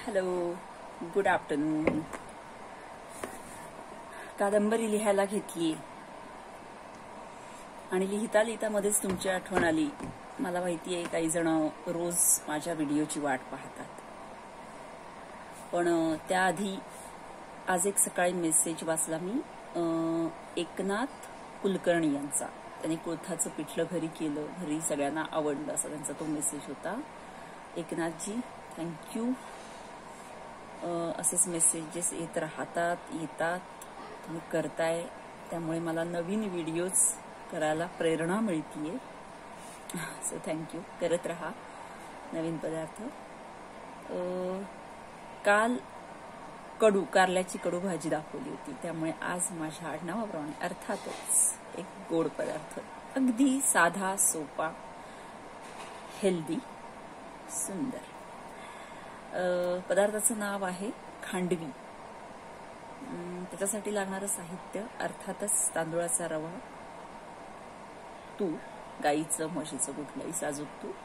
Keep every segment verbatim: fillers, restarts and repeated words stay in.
Hello, good afternoon. कादंबरी लिहायला घेतली आणि लिहिता लिहिता मध्येच तुमची आठवण आली. मला माहिती आहे काही जण रोज माझ्या व्हिडिओची वाट पाहतात, पण त्याआधी आज एक सकाळी मेसेज वाचला मी एकनाथ कुलकर्णी यांचा. त्यांनी कुळथाचं पिठलं घरी केलं, घरी सगळ्यांना आवडलं असा त्यांचा तो मेसेज होता. एकनाथजी थँक्यू. असेच मेसेजेस येत राहतात, येतात, तुम्ही करताय, त्यामुळे मला नवीन व्हिडिओज करायला प्रेरणा मिळतीये. So thank you. करत राहा नवीन पदार्थ. काल कडू कारल्याची कडू भाजी दाखवली होती, त्यामुळे आज माझ्या आडनावाप्रमाणे अर्थातच एक गोड पदार्थ, अगदी साधा, सोपा, हेल्दी, सुंदर. पदार्थाचं नाव आहे खांडवी. त्याच्यासाठी लागणारं साहित्य अर्थातच तांदूळाचा रवा, तूप, गाईचं म्हशीचं कुठलंही साजूक तूप,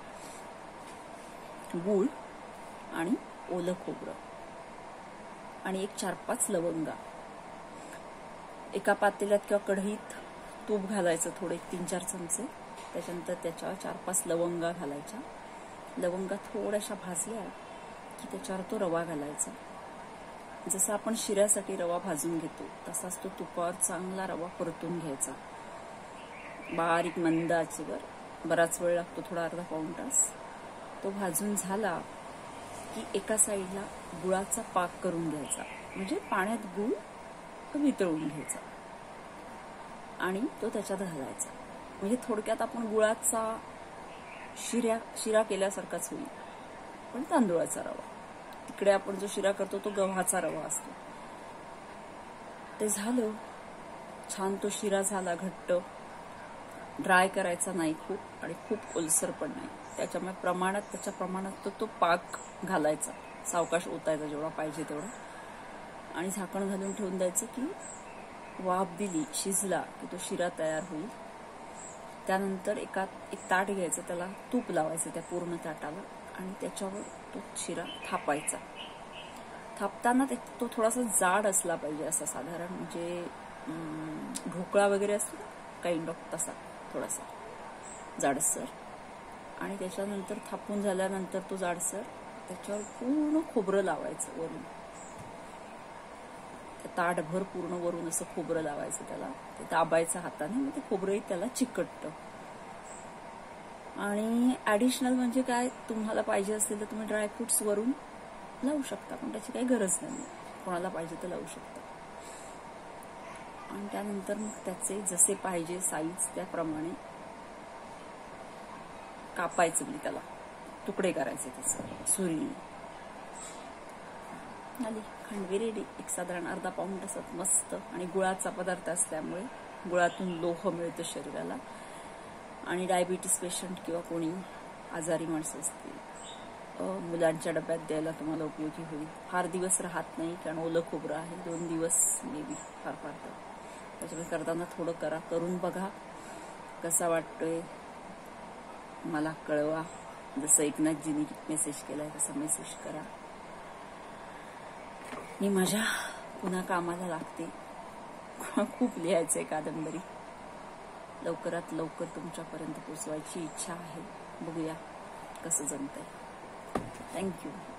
गूळ आणि ओलं खोबरं आणि एक चार पाच लवंगा. एका पातेल्यात किंवा कढईत तूप घालायचं, थोडे तीन चार चमचे. त्याच्यानंतर त्याच्यावर चार पाच लवंगा घालायच्या. लवंगा थोड्याशा भाजल्या की त्याच्यावर तो रवा घालायचा. जसं आपण शिऱ्यासाठी रवा भाजून घेतो तसाच तो तुपावर चांगला रवा परतून घ्यायचा, बारीक मंद आचेवर. बराच वेळ लागतो, थोडा अर्धा पाऊण तास. तो भाजून झाला की एका साईडला गुळाचा पाक करून घ्यायचा, म्हणजे पाण्यात गुळ वितळून घ्यायचा आणि तो त्याच्यात घालायचा. म्हणजे थोडक्यात आपण गुळाचा शिऱ्या शिरा केल्यासारखाच होईल, पण तांदूळाचा रवा. तिकडे आपण जो शिरा करतो तो गव्हाचा रवा असतो. ते झालं, छान तो शिरा झाला घट्ट. ड्राय करायचा नाही खूप आणि खूप ओलसर पण नाही. त्याच्यामुळे प्रमाणात त्याच्या प्रमाणात तो तो पाक घालायचा, सावकाश ओतायचा जेवढा पाहिजे तेवढा, आणि झाकण घालून ठेवून द्यायचं की वाफ दिली, शिजला की तो शिरा तयार होईल. त्यानंतर एका एक ताट घ्यायचं, त्याला तूप लावायचं त्या पूर्ण ताटाला आणि त्याच्यावर तो शिरा थापायचा. थापताना तो थोडासा जाड असला पाहिजे, असा साधारण म्हणजे ढोकळा वगैरे असतो काइंड ऑफ तसा, थोडासा जाडसर. आणि त्याच्यानंतर थापून झाल्यानंतर तो जाडसर त्याच्यावर पूर्ण खोबरं लावायचं वरून, ताटभर पूर्ण वरून असं खोबरं लावायचं. त्याला ते दाबायचं हाताने, मग ते खोबरंही त्याला चिकटतं. आणि ऍडिशनल म्हणजे काय, तुम्हाला पाहिजे असेल तर तुम्ही ड्रायफ्रुट्स वरून लावू शकता, पण त्याची काही गरज नाही. कोणाला पाहिजे तर लावू शकता. आणि त्यानंतर मग त्याचे जसे पाहिजे साईज त्याप्रमाणे कापायचं, म्हणजे त्याला तुकडे करायचे त्याचे सुरीने. आली खांडवी रेडी. एक साधारण अर्धा पाऊण तासात मस्त. आणि गुळाचा पदार्थ असल्यामुळे गुळातून लोह मिळतं शरीराला. आणि डायबिटीस पेशंट किंवा कोणी आजारी माणसं असतील, मुलांच्या डब्यात द्यायला तुम्हाला उपयोगी होईल. फार दिवस राहत नाही, कारण ओलं खोबरं आहे. दोन दिवस मे बी फार फार तर. त्याच्यामुळे करताना थोडं करा, करून बघा कसा वाटतोय, मला कळवा. जसं एकनाथजींनी मेसेज केलाय तसा मेसेज करा. मी माझ्या पुन्हा कामाला लागते. खूप लिहायचंय कादंबरी, लवकरात लवकर तुमच्यापर्यंत पोचवायची इच्छा आहे. बघूया कसं जमतंय. थँक्यू.